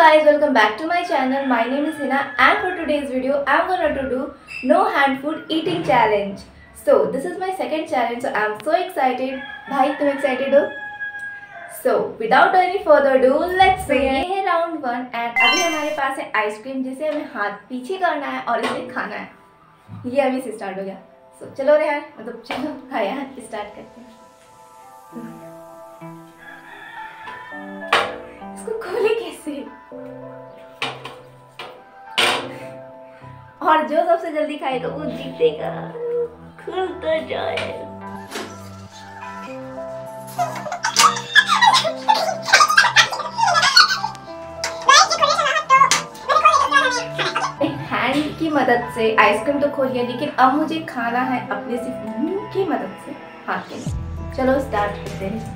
guys, welcome back to my channel. My name is Heena and for today's video I'm gonna to do no hand food eating challenge. So this is my second challenge, so I'm so excited. भाई तुम excited हो? So without any further ado, let's begin. ये है round 1 and अभी हमारे पास है ice cream जिसे हमें हाथ पीछे करना है और इसे खाना है. ये अभी से स्टार्ट हो गया. So चलो रेहान, मतलब चलो हाँ यार स्टार्ट करते हैं. इसको खोले कैसे? और जो सबसे जल्दी खाएगा वो जीतेगा. खुलता जाए. हैंड की मदद से आइसक्रीम तो खोल लिया, लेकिन अब मुझे खाना है अपने सिर्फ मुंह की मदद से, हाथ के. चलो स्टार्ट करते हैं.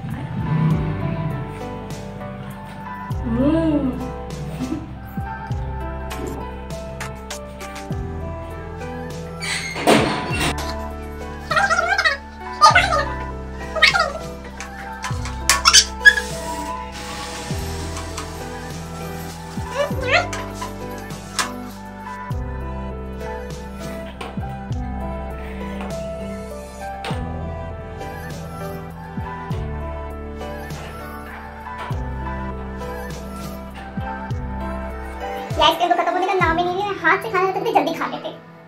आइसक्रीम तो खत्म होने का नाम ही नहीं है. हाथ से खाना रहता तो जल्दी खा लेते.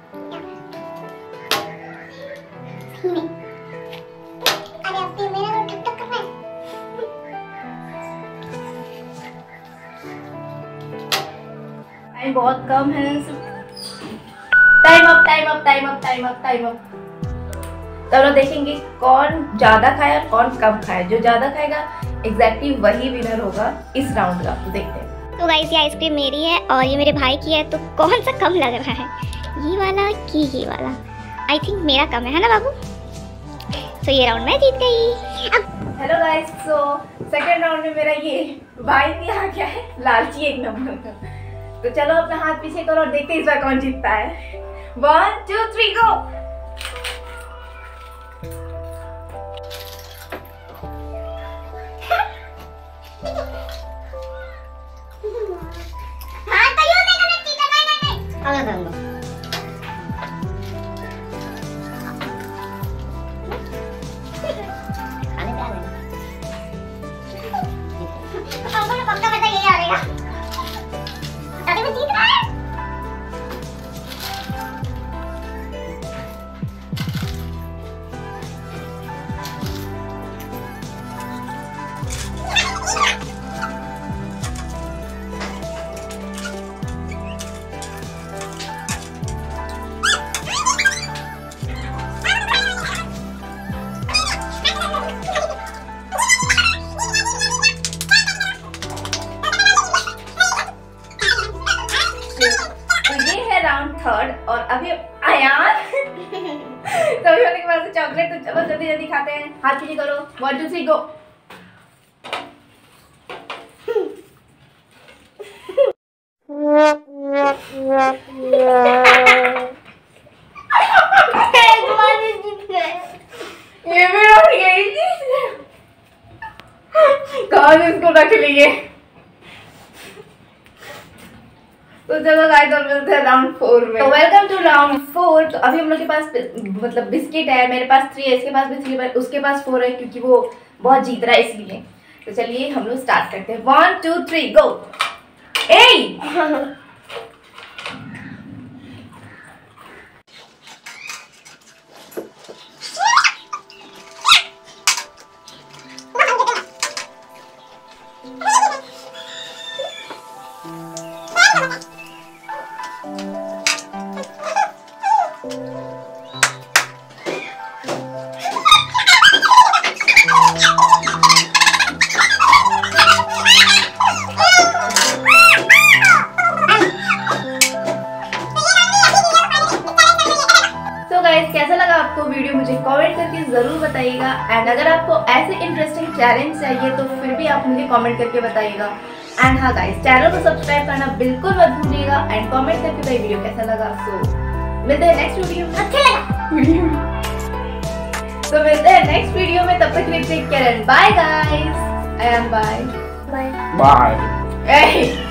अरे अब तो मेरा तो ठक ठक कर रहा है. टाइम बहुत कम है. Time up time up time up time up time up. चलो देखेंगे कौन ज्यादा खाया और कौन कम खाया. जो ज्यादा खाएगा एग्जैक्टली वही विनर होगा इस राउंड का. तो देखते हैं. तो गाइस ये आइसक्रीम मेरी है और ये मेरे भाई की है, तो कौन सा कम लग रहा है, ये वाला कि ये वाला? आई थिंक मेरा कम है ना बाबू. तो ये राउंड मैं जीत गई. अब hello guys, so second round में मेरा ये भाई भी आ गया है, लालची एक नंबर का. तो चलो अपना हाथ पीछे करो और देखते हैं इस बार कौन जीतता है. 1 2 3 गो. थर्ड और अभी आयान तभी होने के बाद चॉकलेट. तो चलो जल्दी जल्दी खाते हैं. हाथ पीछे करो. 1 2 3 गो. ये भी उठ गई. कहाँ से इसको रख लिए. तो चलो गाइस अब मिलते हैं राउंड 4 में. तो वेलकम टू राउंड 4. तो अभी हम लोग के पास मतलब बिस्किट है, मेरे पास 3 है, इसके पास भी 3 है, उसके पास 4 है क्योंकि वो बहुत जीत रहा है इसलिए. तो चलिए हम लोग स्टार्ट करते हैं. 1 2 3 गो. ए कैसा लगा आपको वीडियो मुझे कमेंट करके जरूर बताइएगा. एंड अगर आपको ऐसे इंटरेस्टिंग चैलेंज चाहिए तो फिर भी आप मुझे कमेंट करके बताइएगा. एंड हाँ गाइस, चैनल को सब्सक्राइब करना बिल्कुल मत भूलिएगा एंड कमेंट करके भाई वीडियो कैसा लगा. सो मिलते हैं नेक्स्ट वीडियो में. अच्छा लगा तो मिलते हैं नेक्स्ट वीडियो में. तब तक take care and bye guys. And bye bye.